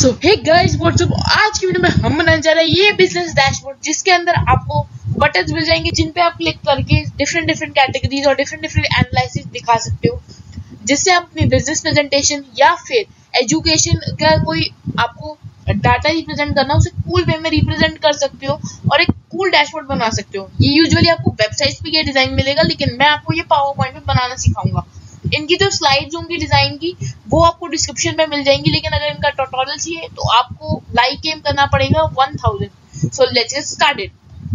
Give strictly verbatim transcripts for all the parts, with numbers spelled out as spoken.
सो hey guys what's up, आज की video में हम बनाने जा रहे हैं ये बिजनेस डैशबोर्ड, जिसके अंदर आपको बटन्स मिल जाएंगे जिन पे आप क्लिक करके डिफरेंट डिफरेंट कैटेगरीज और डिफरेंट डिफरेंट एनालिसिस दिखा सकते हो, जिससे आप अपनी बिजनेस प्रेजेंटेशन या फिर एजुकेशन का कोई आपको डाटा रिप्रेजेंट करना, उसे कूल वे में रिप्रेजेंट कर सकते हो और एक कूल डैशबोर्ड बना सकते हो। ये यूजुअली आपको वेबसाइट्स पे ये डिजाइन मिलेगा, लेकिन मैं आपको ये पावर पॉइंट में बनाना सिखाऊंगा। इनकी जो स्लाइड्स होंगी डिजाइन की वो आपको डिस्क्रिप्शन में मिल जाएंगी, लेकिन अगर इनका ट्यूटोरियल चाहिए तो आपको लाइक एम करना पड़ेगा one thousand. So let's get started.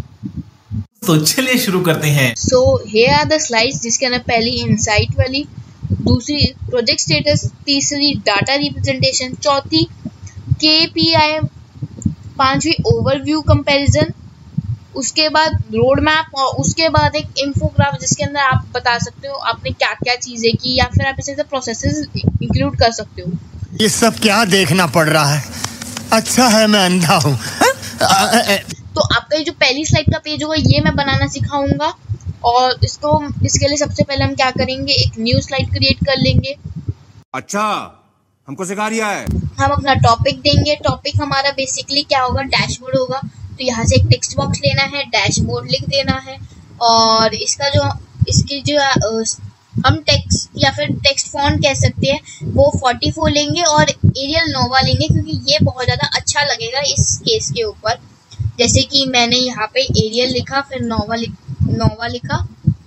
तो चलिए शुरू करते हैं। So here are the slides, जिसके अंदर पहली इनसाइट वाली, दूसरी प्रोजेक्ट स्टेटस, तीसरी डाटा रिप्रेजेंटेशन, चौथी केपीआई, पांचवी ओवरव्यू कंपैरिजन, उसके बाद रोड मैप और उसके बाद एक इंफोग्राफ, जिसके अंदर आप बता सकते हो आपने क्या क्या चीजें की, या फिर आप इसे प्रोसेसेस इंक्लूड कर सकते हो। ये सब क्या देखना पड़ रहा है? अच्छा है मैं अंधा हूँ। तो आपका ये जो पहली स्लाइड का पेज होगा ये मैं बनाना सिखाऊंगा, और इसको इसके लिए सबसे पहले हम क्या करेंगे, एक न्यू स्लाइड क्रिएट कर लेंगे। अच्छा, हमको सिखा रिया है। हम अपना टॉपिक देंगे। टॉपिक हमारा बेसिकली क्या होगा, डैशबोर्ड होगा। तो यहाँ से एक टेक्स्ट बॉक्स लेना है, डैशबोर्ड लिख देना है, और इसका जो इसकी जो हम टेक्स्ट या फिर टेक्स्ट फॉन्ट कह सकते हैं वो फोर्टी फोर लेंगे और एरियल नोवा लेंगे, क्योंकि ये बहुत ज़्यादा अच्छा लगेगा इस केस के ऊपर। जैसे कि मैंने यहाँ पे एरियल लिखा, फिर नोवा लिख नोवा लिखा,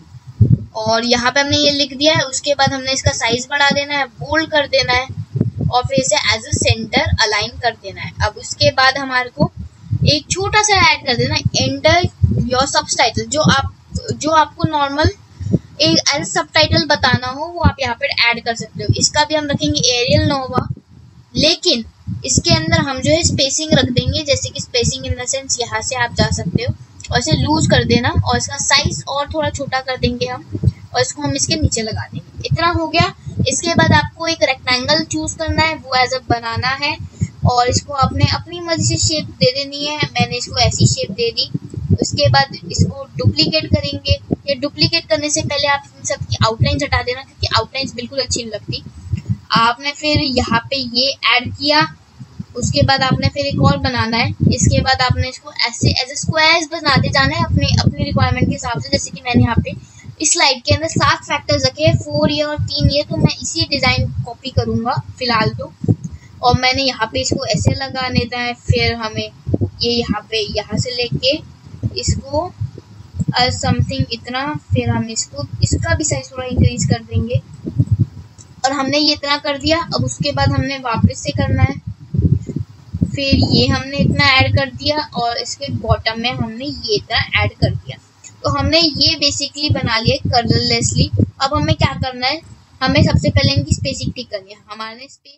और यहाँ पे हमने ये लिख दिया है। उसके बाद हमने इसका साइज बढ़ा देना है, बोल्ड कर देना है, और फिर इसे एज अ सेंटर अलाइन कर देना है। अब उसके बाद हमारे को एक छोटा सा ऐड कर देना, एंटर योर सबटाइटल। जो आप जो आपको नॉर्मल एक एज सबटाइटल बताना हो वो आप यहाँ पे ऐड कर सकते हो। इसका भी हम रखेंगे एरियल नोवा, लेकिन इसके अंदर हम जो है स्पेसिंग रख देंगे, जैसे कि स्पेसिंग इन द सेंस यहाँ से आप जा सकते हो और इसे लूज कर देना, और इसका साइज और थोड़ा छोटा कर देंगे हम, और इसको हम इसके नीचे लगा देंगे। इतना हो गया। इसके बाद आपको एक रेक्टेंगल चूज करना है, वो एज अ बनाना है, और इसको आपने अपनी मर्जी से शेप दे देनी है। मैंने इसको ऐसी शेप दे दी। उसके बाद इसको डुप्लीकेट करेंगे। ये डुप्लीकेट करने से पहले आप इन सब की आउटलाइंस हटा देना, क्योंकि आउटलाइंस बिल्कुल अच्छी नहीं लगती। आपने फिर यहाँ पे ये ऐड किया। उसके बाद आपने फिर एक और बनाना है। इसके बाद आपने इसको ऐसे एज ए स्क्वायर्स बनाते जाना है अपने अपनी रिक्वायरमेंट के हिसाब से। जैसे कि मैंने यहाँ पे इस स्लाइड के अंदर सात फैक्टर्स रखे हैं, फोर ये और तीन ये, तो मैं इसी डिजाइन कॉपी करूंगा फिलहाल तो। और मैंने यहाँ पे इसको ऐसे लगा देना है। फिर हमें ये यहाँ पे यहाँ से लेके इसको समथिंग इतना, फिर हम इसको इसका भी साइज थोड़ा इंक्रीज कर देंगे, और हमने ये इतना कर दिया। अब उसके बाद हमने वापस से करना है, फिर ये हमने इतना ऐड कर दिया, और इसके बॉटम में हमने ये इतना ऐड कर दिया। तो हमने ये बेसिकली बना लिया कर्सरलेसली। अब हमें क्या करना है, हमें सबसे पहले इनकी स्पेसिंग ठीक करनी है। हमारे स्पेस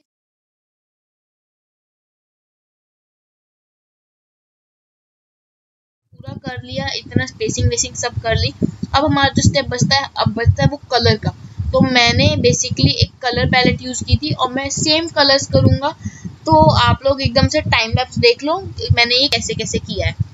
पूरा कर लिया, इतना स्पेसिंग वेसिंग सब कर ली। अब हमारा जो स्टेप बचता है, अब बचता है वो कलर का। तो मैंने बेसिकली एक कलर पैलेट यूज की थी, और मैं सेम कलर्स करूंगा। तो आप लोग एकदम से टाइम लैप्स देख लो मैंने ये कैसे कैसे किया है।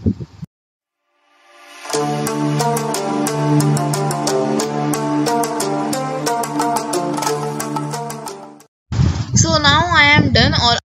So now I am done. और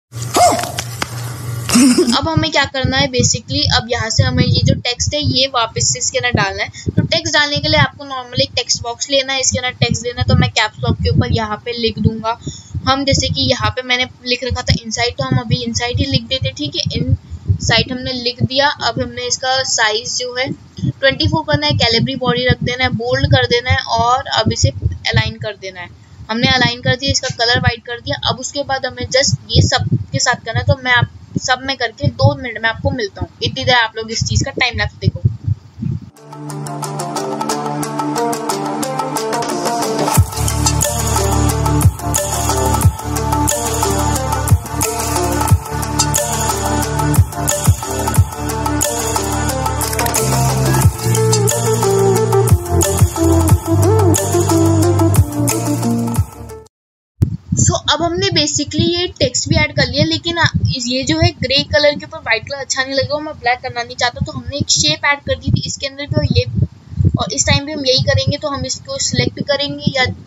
अब हमें क्या करना है बेसिकली, अब यहाँ से हमें ये जो टेक्स्ट है ये वापस से इसके अंदर डालना है। तो टेक्स्ट डालने के लिए आपको नॉर्मली एक टेक्स्ट बॉक्स लेना है, इसके अंदर टेक्स्ट देना है। तो मैं कैप्स लॉक के ऊपर यहाँ पे लिख दूंगा हम, जैसे कि यहाँ पे मैंने लिख रखा था इनसाइड, तो हम अभी इनसाइड ही लिख देते, ठीक है। इनसाइड हमने लिख दिया। अब हमने इसका साइज जो है ट्वेंटी फोर करना है, कैलिब्री बॉडी रख देना है, बोल्ड कर देना है, और अब इसे अलाइन कर देना है। हमने अलाइन कर दिया, इसका कलर वाइट कर दिया। अब उसके बाद हमें जस्ट ये सब के साथ करना है। तो मैं आप सब में करके दो मिनट में आपको मिलता हूँ। इतनी देर आप लोग इस चीज का टाइम लैप्स देखो। सो so, अब हमने बेसिकली ये टेक्स्ट भी ऐड कर लिया, लेकिन ये जो है ग्रे कलर के ऊपर व्हाइट कलर अच्छा नहीं लगेगा, मैं ब्लैक करना नहीं चाहता। तो हमने एक शेप ऐड कर दी थी इसके अंदर भी, और ये और इस टाइम पे हम यही करेंगे। तो हम इसको सिलेक्ट करेंगे, या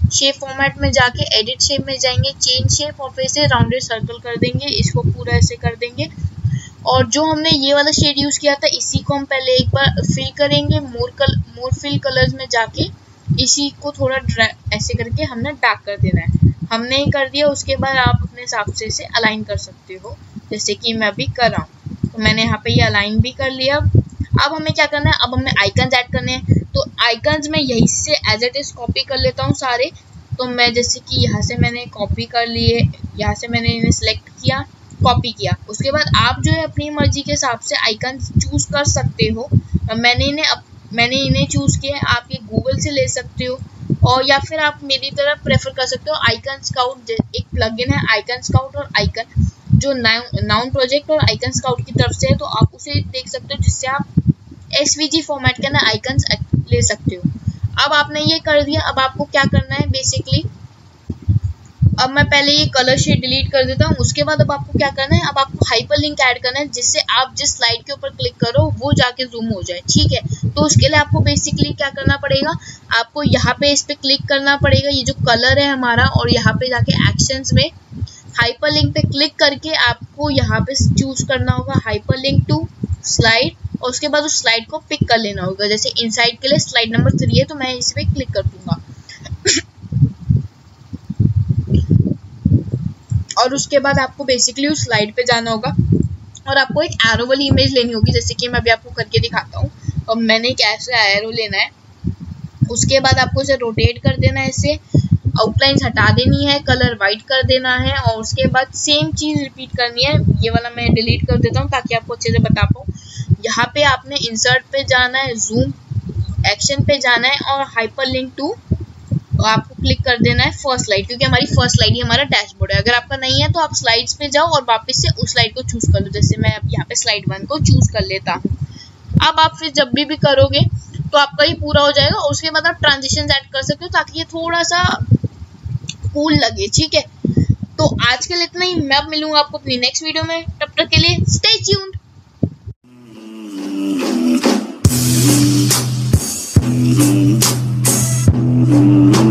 शेप फॉर्मेट में जाके एडिट शेप में जाएंगे, चेंज शेप और फिर से राउंडेड सर्कल कर देंगे, इसको पूरा ऐसे कर देंगे। और जो हमने ये वाला शेड यूज किया था इसी को हम पहले एक बार फिल करेंगे, मोर कल मोर फिल कलर्स में जाके इसी को थोड़ा ऐसे करके हमने डार्क कर देना है। हमने कर दिया, उसके बाद आप अपने हिसाब से इसे अलाइन कर सकते हो, जैसे कि मैं अभी कर रहा हूँ। तो मैंने यहाँ पे ये अलाइन भी कर लिया। अब हमें क्या करना है, अब हमें आइकन्स ऐड करने हैं। तो आइकन्स में यहीं से एज इट इज कॉपी कर लेता हूँ सारे। तो मैं जैसे कि यहाँ से मैंने कॉपी कर लिए, यहाँ से मैंने इन्हें सेलेक्ट किया, कॉपी किया। उसके बाद आप जो है अपनी मर्जी के हिसाब से आइकन चूज कर सकते हो। मैंने इन्हें अप, मैंने इन्हें चूज किया है, आप ये गूगल से ले सकते हो और या फिर आप मेरी तरफ प्रेफर कर सकते हो आइकन स्काउट। एक प्लगइन है आइकन स्काउट और आइकन जो नाउन प्रोजेक्ट और आइकन स्काउट की तरफ से है, तो आप उसे देख सकते हो, जिससे आप एसवीजी फॉर्मेट के अंदर आइकन्स ले सकते हो। अब आपने ये कर दिया। अब आपको क्या करना है बेसिकली, अब मैं पहले ये कलर शेड डिलीट कर देता हूँ। उसके बाद अब आपको क्या करना है, अब आपको हाइपरलिंक ऐड करना है, जिससे आप जिस स्लाइड के ऊपर क्लिक करो वो जाके जूम हो जाए, ठीक है। तो उसके लिए आपको बेसिकली क्या करना पड़ेगा, आपको यहाँ पे इस पे क्लिक करना पड़ेगा, ये जो कलर है हमारा, और यहाँ पे जाके एक्शंस में हाइपरलिंक पे क्लिक करके आपको यहाँ पे चूज करना होगा हाइपरलिंक टू स्लाइड, और उसके बाद उस स्लाइड को पिक कर लेना होगा। जैसे इनसाइड के लिए स्लाइड नंबर थ्री है, तो मैं इस पे क्लिक कर दूंगा और उसके बाद आपको बेसिकली उस स्लाइड पे जाना होगा और आपको एक एरो वाली इमेज लेनी होगी, जैसे कि मैं अभी आपको करके दिखाता हूँ। और मैंने एक ऐसा एरो लेना है, उसके बाद आपको इसे रोटेट कर देना है, इससे आउटलाइंस हटा देनी है, कलर वाइट कर देना है, और उसके बाद सेम चीज रिपीट करनी है। ये वाला मैं डिलीट कर देता हूँ ताकि आपको अच्छे से बता पाऊँ। यहाँ पे आपने इंसर्ट पे जाना है, जूम एक्शन पे जाना है और हाइपरलिंक टू आपको क्लिक कर देना है फर्स्ट स्लाइड, क्योंकि हमारी फर्स्ट स्लाइड ही हमारा डैशबोर्ड है। अगर आपका नहीं है तो आप स्लाइड्स पे जाओ और वापस से उस स्लाइड को चूज कर लो, जैसे मैं अब यहाँ पे स्लाइड वन को चूज कर लेता हूँ। अब आप फिर जब भी भी करोगे तो आपका ही पूरा हो जाएगा, और उसके बाद आप ट्रांजिशन ऐड कर सकते हो ताकि ये थोड़ा सा कूल लगे, ठीक है। तो आज के लिए इतना ही, मैं अब मिलूंगा आपको अपनी नेक्स्ट वीडियो में, तब तक के लिए स्टे ट्यून्ड। Mm-hmm.